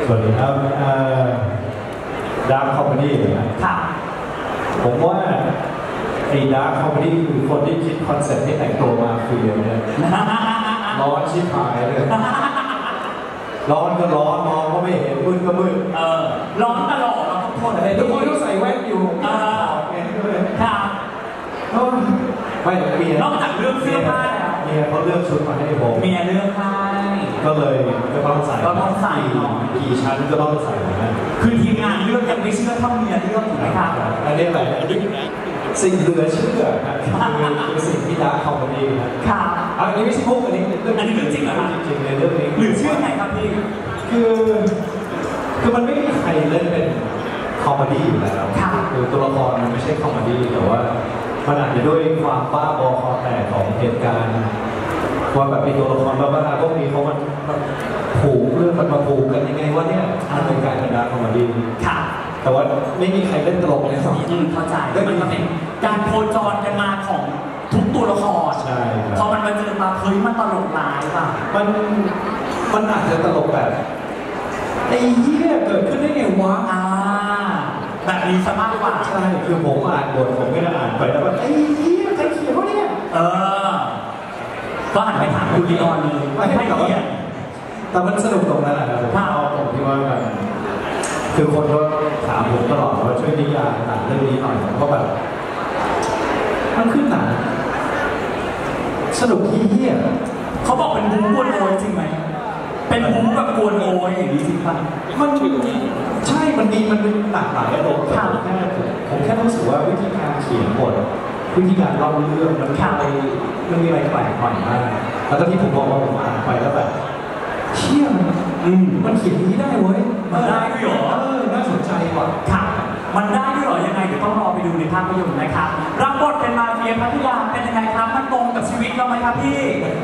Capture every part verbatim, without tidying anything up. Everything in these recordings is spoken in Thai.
สวัสดีครับดาร์คคอมเมดี้นะผมว่าไอ้ดาร์คคอมเมดี้คือคนที่คิดคอนเซ็ปต์ที่แต่งตัวมาคือเนี่ยร้อนชิบหายเลยร้อนก็ร้อนมองก็ไม่เห็นมืดก็มืดเออร้อนตลอดเราทุกคนทุกคนต้องใส่แว่นอยู่ครับไม่เมียนอกจากเรื่องเสื้อผ้าแล้วเมียเขาเลือกชุดมาให้ผมเมียเลือกให้ก็เลยก็ต้องใส่ก็ต้องใส่กี่ชั้นก็ต้องใส่นะคือทีมงานเลือกยังไม่เชื่อเท่าเมียเลือกถูกไหมครับอันนี้อะไรสิ่งเหลือเชื่อคือสิ่งที่ดาร์คคอมเมดี้ครับอันนี้ไม่ใช่พวกอันนี้อันนี้เรื่องจริงเหรอครับจริงในเรื่องนี้หรือเชื่อไงครับพี่คือคือมันไม่มีใครเล่นเป็นคอมเมดี้อยู่แล้วคือตัวละครมันไม่ใช่คอมเมดี้แต่ว่ามันอาจจะด้วยความบ้าบอคอแตกของเหตุการณ์ว่าแบบมีตัวละครบ้าๆพวกนี้เขามันผูกเรื่องมันมาผูกกันยังไงว่าเนี่ยมันเป็นการเป็นดาร์คคอมเมดี้ค่ะแต่ว่าไม่มีใครเล่นตลกเลยสองเข้าใจมันก็เป็นการโคจรกันมาของทุกตัวละครใช่พอมันมาเจอมาเฮ้ยมันตลกร้ายป่ะมันมันอาจจะตลกแบบไอ้เหี้ยเกิดขึ้นได้ไงวะอ่าแบบนี้สมากกว่าใช่คือผมอ่านบทผมไม่ได้อ่านไปแล้วว่าไอ้เหี้ยใครเขียนวะเนี่ยเออก็หันไปถามคุณลีออนเลยไม่ให้เขียนแต่มันสนุกตรงนั้นแหละครับผมเอาผมที่ว่าแบบคือคนก็ถามผมตลอดว่าช่วยนิยายหนังเรื่องนี้หน่อยเพราะแบบมันขึ้นหนังสนุกที่เหี้ยเขาบอกเป็นบู๊กวนโอยจริงไหมเป็นบู๊แบบกวนโอยอย่างนี้จริงป่ะมันใช่มันมีมันเป็นหลากหลายอารมณ์แต่ผมแค่ผมแค่รู้สึกว่าวิธีการเขียนบทวิธีการเล่าเรื่องมันไปมันมีอะไรแปลกใหม่มากแล้วก็ที่ผมบอกว่าผมอ่านไปแล้วแบบเชี่ยมันมันเขียนนี้ได้เว้ยมันได้ด้วยเหรอเออน่าสนใจกว่าค่ะมันได้ด้วยเหรอยังไงเดี๋ยวต้องรอไปดูในภาพยนตร์นะครับรับบทเป็นมาเฟียพัทยาเป็นยังไงครับมันตรงกับชีวิตเราไหมครับพี่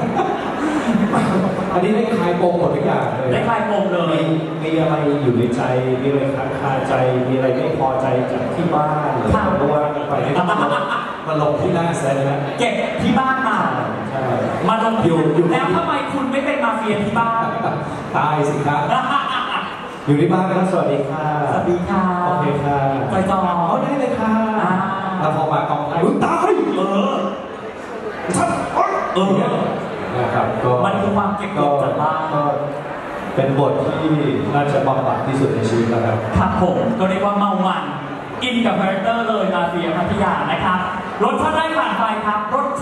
อันนี้ได้คลายปมหมดทุกอย่างเลยได้คลายปมเลยมีอะไรอยู่ในใจมีอะไรค้างคาใจมีอะไรไม่พอใจจากที่บ้านหรือเพราะว่าไปมาลงที่หน้าเซ็นนะเก็บที่บ้านมาใช่มาลงอยู่อยู่แล้วทำไมคุณไม่เป็นมาเฟียที่บ้านตายสิครับอยู่ที่บ้านกันสวัสดีค่ะสวัสดีค่ะโอเคค่ะจอยจอเอาได้เลยค่ะแล้วพอมากองไทยตายเออชัดเออนะครับก็มันคือความเก็บกดจากบ้านก็เป็นบทที่น่าจะบำบัดที่สุดในชีวิตแล้วครับครับผมก็เรียกว่าเมามันอินกับคาแรคเตอร์เลยมาเฟียพัทยานะครับรถถ้าได้ผ่านไปครับรถ